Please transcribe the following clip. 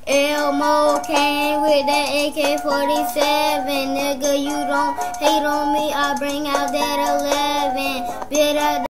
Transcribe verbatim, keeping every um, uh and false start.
Elmo came with that A K forty-seven. Nigga, you don't hate on me, I bring out that eleven. Bit